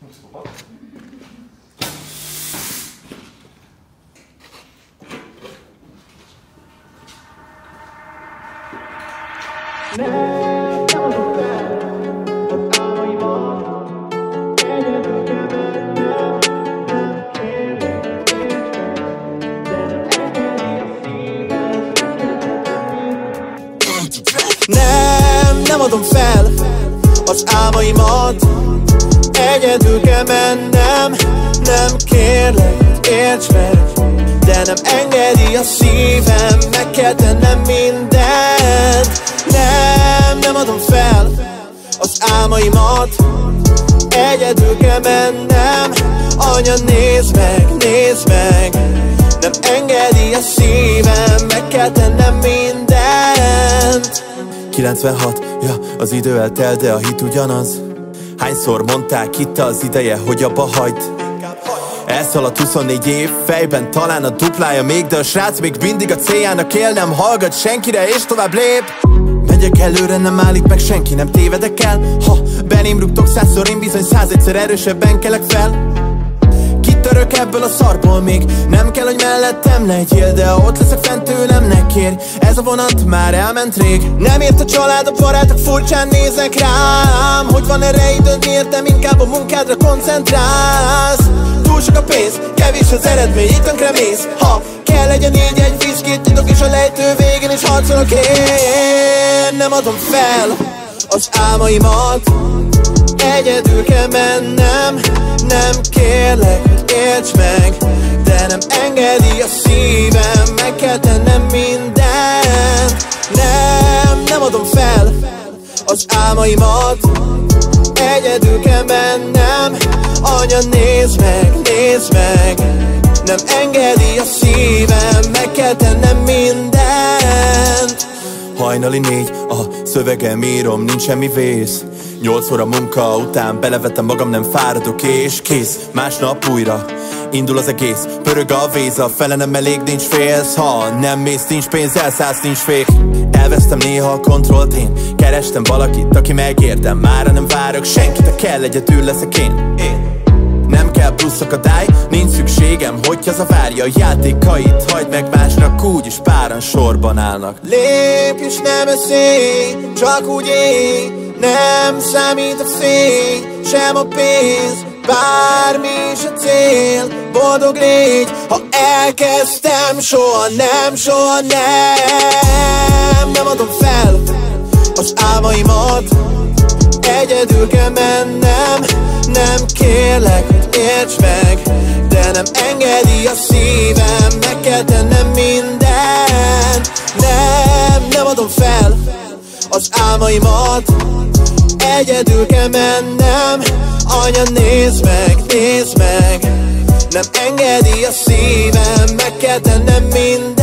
Nem adom fel az álmaimat, egyedül kell mennem. Nem kérlek, érts meg, de nem engedi a szívem, meg kell tennem mindent. Nem adom fel az álmaimat, egyedül kell mennem. Anya, nézd meg, nem engedi a szívem, meg kell tennem mindent. 96, ja, az idő eltelt, de a hit ugyanaz. Hányszor mondták, itt az ideje, hogy abba hagyd. Elszaladt 24 év, fejben talán a duplája még, de a srác még mindig a céljának él, nem hallgat senkire és tovább lép. Megyek előre, nem állik meg senki, nem tévedek el. Ha belém rúgtok 100-szor, én bizony 101-szer erősebben kelek fel. Kitörök ebből a szarból még, nem kell, hogy mellettem legyél, de ha ott leszek fent tőlem, ne kérj, ez a vonat már elment rég. Nem ért a család, a barátok furcsán néznek rám, hogy van erre időd, miért nem inkább a munkádra koncentrálsz. Túl sok a pénz, kevés az eredmény, itt tönkre mész. Ha kell legyen így egy viszkit, titok is a lejtő végén is harcolok én. Nem adom fel az álmaimat, egyedül kell mennem. Nem kérlek, érts meg, de nem engedi a szívem, meg kell tennem mindent. Nem adom fel az álmaimat, egyedül kell mennem. Anya, nézd meg, nem engedi a szívem, meg kell tennem mindent. Hajnali 4, a szövegem írom, nincs semmi vész. 8 óra munka után belevettem magam, nem fáradok és kész. Másnap újra indul az egész, pörög a víz, a fele nem elég, nincs félsz. Ha nem mész, nincs pénz, elszállsz, nincs fék. Elvesztem néha a kontrollt én, kerestem valakit, aki megértem. Mára nem várok senkit, ha kell, egyedül leszek én. Nem kell plusz akadály, nincs szükségem, hogy hazavárja a játékait. Hagyd meg másnak, úgyis páran sorban állnak. Lépj és ne beszélj, csak úgy élj. Nem számít a fény, sem a pénz, bármi is a cél. Boldog légy, ha elkezdtem, soha nem adom fel az álmaimat, egyedül kell mennem. Nem kérlek, hogy érts meg, de nem engedi a szívem, meg kell tennem mindent. Nem adom fel az álmaimat, egyedül kell mennem. Anya, nézd meg, nem engedi a szívem, meg kell tennem mindent.